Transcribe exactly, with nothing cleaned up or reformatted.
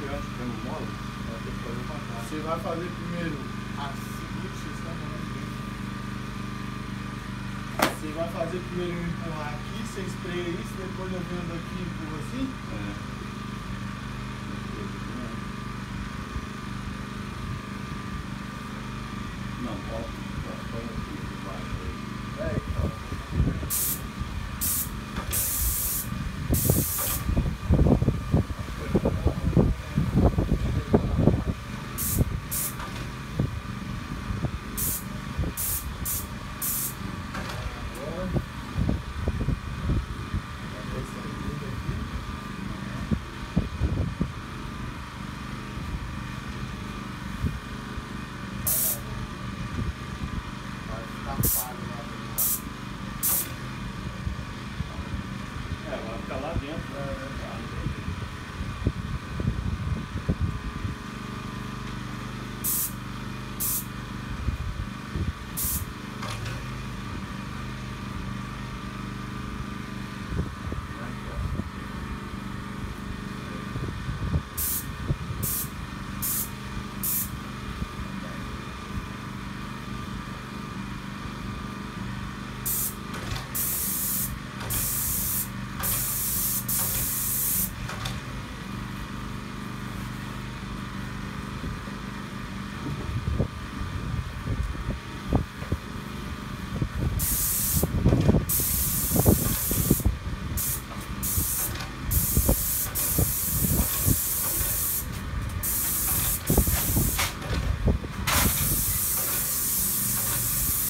grande, que não mole, vai ter que fazer o contrário. Você vai fazer primeiro assim, vocês estão falando bem. Você vai fazer primeiro empurrar aqui, você espreia isso, depois eu venho daqui e empurro assim? É.